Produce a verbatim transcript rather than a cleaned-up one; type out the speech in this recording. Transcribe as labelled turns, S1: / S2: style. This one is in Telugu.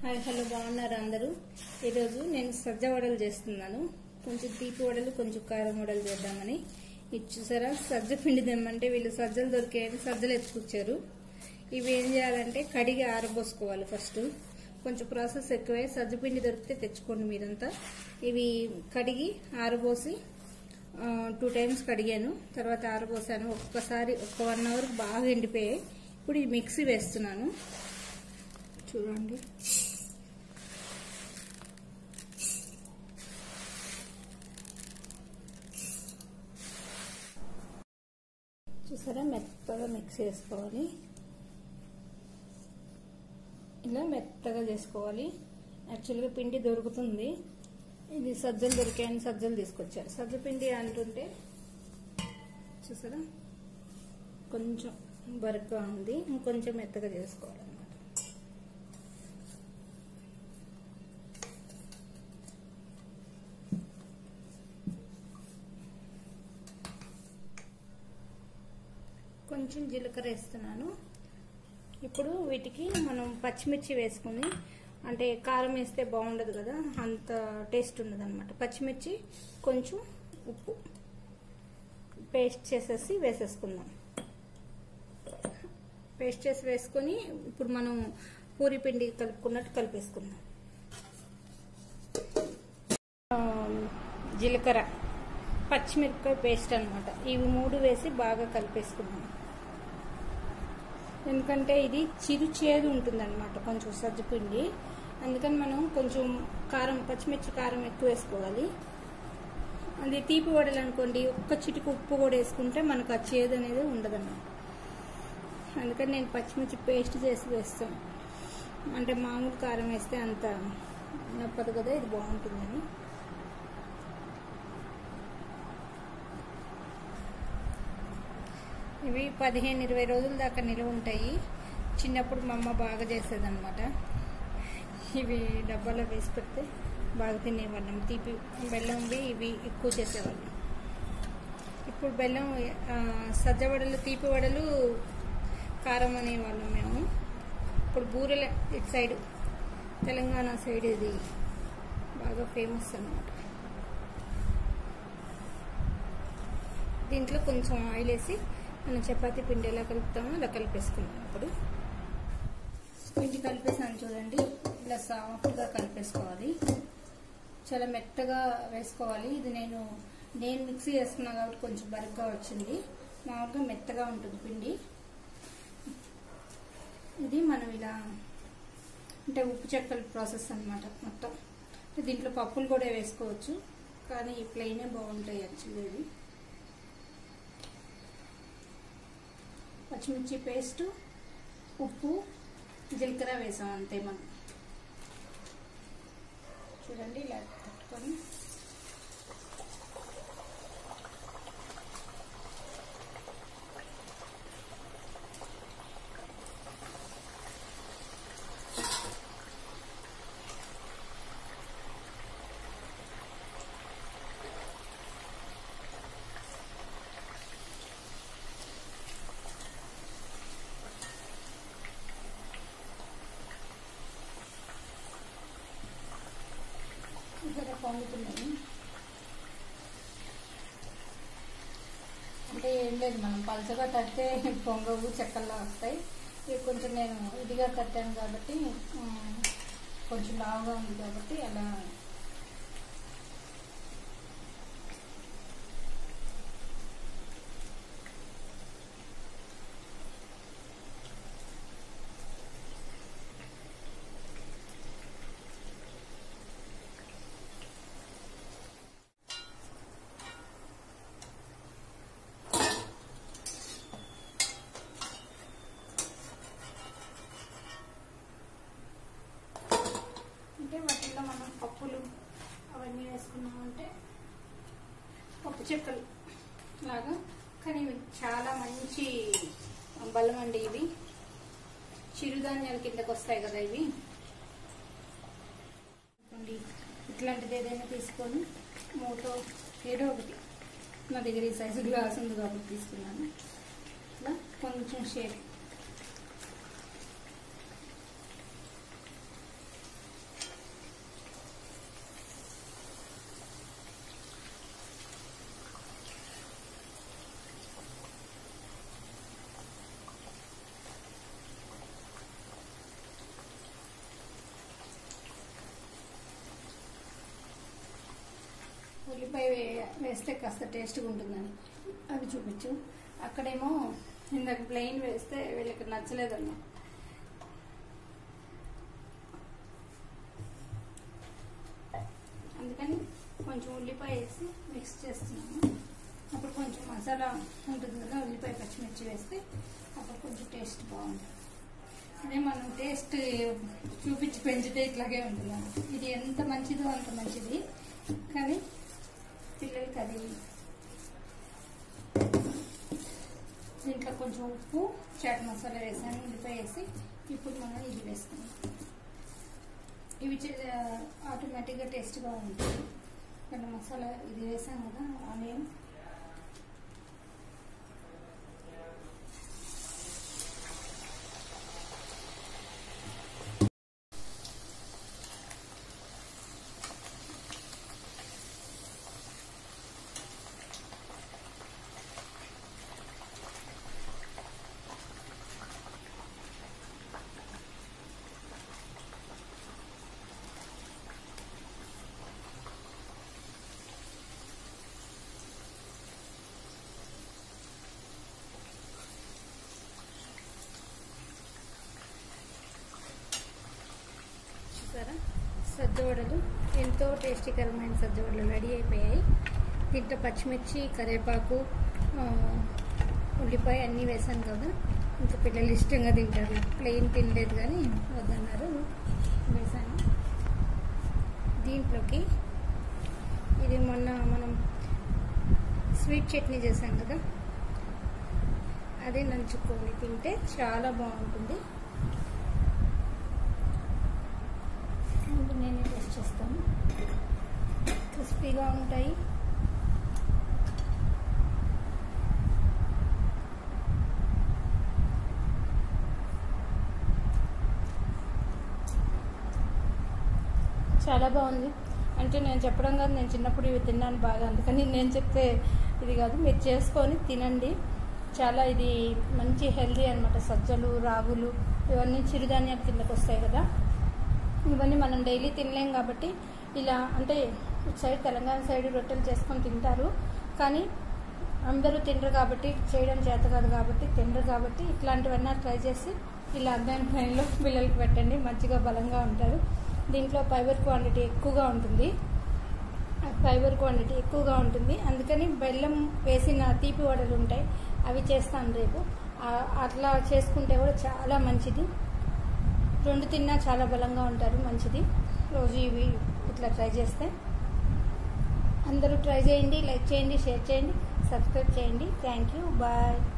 S1: హాయ్ హలో బాగున్నారు అందరూ. ఈరోజు నేను సజ్జ వడలు చేస్తున్నాను. కొంచెం తీపి వడలు కొంచెం కారం వడలు చేద్దామని. ఇది చూసారా, సజ్జ పిండి తెమ్మంటే వీళ్ళు సజ్జలు దొరికాయని సజ్జలు ఎత్తుకొచ్చారు. ఇవి ఏం చేయాలంటే కడిగి ఆరబోసుకోవాలి. ఫస్ట్ కొంచెం ప్రాసెస్ ఎక్కువే. సజ్జ పిండి దొరికితే తెచ్చుకోండి మీరంతా. ఇవి కడిగి ఆరబోసి టూ టైమ్స్ కడిగాను, తర్వాత ఆరబోసాను. ఒక్కసారి ఒక వన్ అవర్ బాగా ఎండిపోయాయి. ఇప్పుడు ఈ మిక్సీ వేస్తున్నాను చూడండి. చూసారా, మెత్తగా మిక్స్ చేసుకోవాలి. ఇలా మెత్తగా చేసుకోవాలి. యాక్చువల్గా పిండి దొరుకుతుంది. ఇది సజ్జలు దొరికాయని సజ్జలు తీసుకొచ్చారు. సజ్జ పిండి అంటుంటే చూసారా కొంచెం బరగ్గా ఉంది. ఇంకొంచెం మెత్తగా చేసుకోవాలన్నమాట. కొంచెం జీలకర్ర వేస్తున్నాను. ఇప్పుడు వీటికి మనం పచ్చిమిర్చి వేసుకుని, అంటే కారం వేస్తే బాగుండదు కదా, అంత టేస్ట్ ఉండదు అనమాట. పచ్చిమిర్చి కొంచెం ఉప్పు పేస్ట్ చేసేసి వేసేసుకుందాం. పేస్ట్ చేసి వేసుకొని ఇప్పుడు మనం పూరి పిండి కలుపుకున్నట్టు కలిపేసుకుందాం. జీలకర్ర, పచ్చిమిరపకాయ పేస్ట్ అనమాట. ఇవి మూడు వేసి బాగా కలిపేసుకున్నాం. ఎందుకంటే ఇది చిరు చేదు ఉంటుంది అనమాట కొంచెం సజ్జపిండి. అందుకని మనం కొంచెం కారం, పచ్చిమిర్చి కారం ఎక్కువ వేసుకోవాలి. అది తీపి వడలు అనుకోండి, ఒక్క చిటికి ఉప్పు కూడా వేసుకుంటే మనకు ఆ చేదు అనేది ఉండదన్నమాట. అందుకని నేను పచ్చిమిర్చి పేస్ట్ చేసి వేస్తాను. అంటే మామూలు కారం వేస్తే అంత నప్పదు కదా, ఇది బాగుంటుందని. ఇవి పదిహేను ఇరవై రోజుల దాకా నిలువ ఉంటాయి. చిన్నప్పుడు మా అమ్మ బాగా చేసేదన్నమాట. ఇవి డబ్బాలో వేసి పెడితే బాగా తినేవాళ్ళం. తీపి బెల్లంవి ఇవి ఎక్కువ చేసేవాళ్ళం. ఇప్పుడు బెల్లం సజ్జ వడలు, తీపి వడలు కారం అనేవాళ్ళం మేము. ఇప్పుడు బూరెల ఇటు సైడ్ తెలంగాణ సైడ్ ఇది బాగా ఫేమస్ అన్నమాట. దీంట్లో కొంచెం ఆయిల్ వేసి మనం చపాతీ పిండి ఎలా కలుపుతామో అలా కలిపేసుకున్నాం. ఇప్పుడు పిండి కలిపేసాను చూడండి. ఇలా సాఫ్ట్గా కలిపేసుకోవాలి. చాలా మెత్తగా వేసుకోవాలి. ఇది నేను నేను మిక్సీ చేసుకున్నా కాబట్టి కొంచెం బరగ్గా వచ్చింది. మామూలుగా మెత్తగా ఉంటుంది పిండి. ఇది మనం ఇలా అంటే ఉప్పు చెక్కల ప్రాసెస్ అనమాట మొత్తం. దీంట్లో పప్పులు కూడా వేసుకోవచ్చు, కానీ ఈ ప్లెయినే బాగుంటాయి యాక్చువల్లీ. ఇది పచ్చిమిర్చి పేస్టు, ఉప్పు, జీలకర్ర వేసాం అంతే. మనం చూడండి ఇలా పెట్టుకొని ఇక్కడ పొంగుతున్నాయి. అంటే ఏం లేదు, మనం పలచగా తట్టే పొంగవు, చెక్కల్లా వస్తాయి. ఇవి కొంచెం నేను ఇదిగా తట్టాను కాబట్టి, కొంచెం లావుగా ఉంది కాబట్టి అలా. వాటిల్లో మనం పప్పులు అవన్నీ వేసుకున్నామంటే పప్పు చెక్కలు లాగా. కానీ ఇవి చాలా మంచి బలం అండి. ఇవి చిరుధాన్యాల కిందకు వస్తాయి కదా ఇవి. ఇట్లాంటిది ఏదైనా తీసుకొని మూటో ఏదో ఒకటి, నా దగ్గర ఈ సైజు గ్లాస్ ఉంది కాబట్టి తీసుకున్నాను. ఇట్లా కొంచెం షేప్ ఉల్లిపాయ వేస్తే కాస్త టేస్ట్గా ఉంటుందని అవి చూపించు. అక్కడేమో ఇందాక ప్లెయిన్ వేస్తే వీళ్ళకి నచ్చలేదన్నా. అందుకని కొంచెం ఉల్లిపాయ వేసి మిక్స్ చేస్తున్నాము. అప్పుడు కొంచెం మసాలా ఉంటుంది కదా, ఉల్లిపాయ పచ్చిమిర్చి వేస్తే అప్పుడు కొంచెం టేస్ట్ బాగుంటుంది. అదే మనం టేస్ట్ చూపించి పెంచితే ఇట్లాగే ఉంటుంది. ఇది ఎంత మంచిదో అంత మంచిది, కానీ పిల్లలకి అది. దీంట్లో కొంచెం ఉప్పు, చాట్ మసాలా వేసాను, ఉల్లిపాయ వేసి ఇప్పుడు మనం ఇది వేసుకున్నాం. ఇవి ఆటోమేటిక్గా టేస్ట్గా ఉంటుంది. ఇక్కడ మసాలా ఇది వేసాం కదా, ఆనియన్, సజ్జ వడలు ఎంతో టేస్టీకరమైన సజ్జ వడలు రెడీ అయిపోయాయి. దీంట్లో పచ్చిమిర్చి, కరివేపాకు, ఉల్లిపాయ అన్నీ వేసాను కదా, ఇంకా పిల్లలు ఇష్టంగా తింటారు. ప్లెయిన్ తినలేదు కానీ వద్దన్నారు, వేసాను. దీంట్లోకి ఇది మొన్న మనం స్వీట్ చట్నీ చేసాం కదా, అదే నంచుకొని తింటే చాలా బాగుంటుంది. నేనే టేస్ట్ చేస్తాను. క్రిస్పీగా ఉంటాయి. చాలా బాగుంది. అంటే నేను చెప్పడం కాదు, నేను చిన్నప్పుడు ఇవి తిన్నాను బాగా, అందుకని నేను చెప్తే ఇది కాదు, మీరు చేసుకొని తినండి. చాలా ఇది మంచి హెల్దీ అనమాట. సజ్జలు, రాగులు ఇవన్నీ చిరుధాన్యాలు కిందకు వస్తాయి కదా, ఇవన్నీ మనం డైలీ తినలేం కాబట్టి ఇలా, అంటే ఇటు సైడ్ తెలంగాణ సైడ్ రొట్టెలు చేసుకొని తింటారు, కానీ అందరూ తినరు కాబట్టి, చేయడం చేత కాదు కాబట్టి, తినరు కాబట్టి ఇట్లాంటివన్నీ ట్రై చేసి ఇలా అర్థమైన టైంలో పిల్లలకి పెట్టండి, మంచిగా బలంగా ఉంటారు. దీంట్లో ఫైబర్ క్వాంటిటీ ఎక్కువగా ఉంటుంది ఫైబర్ క్వాంటిటీ ఎక్కువగా ఉంటుంది అందుకని బెల్లం వేసిన తీపి వడలు ఉంటాయి, అవి చేస్తాను రేపు. అట్లా చేసుకుంటే కూడా చాలా మంచిది. రెండు తిన్నా చాలా బలంగా ఉంటారు, మంచిది. రోజు ఇవి ఇట్లా ట్రై చేస్తే అందరూ ట్రై చేయండి, లైక్ చేయండి, షేర్ చేయండి, సబ్స్క్రైబ్ చేయండి. Thank you, bye.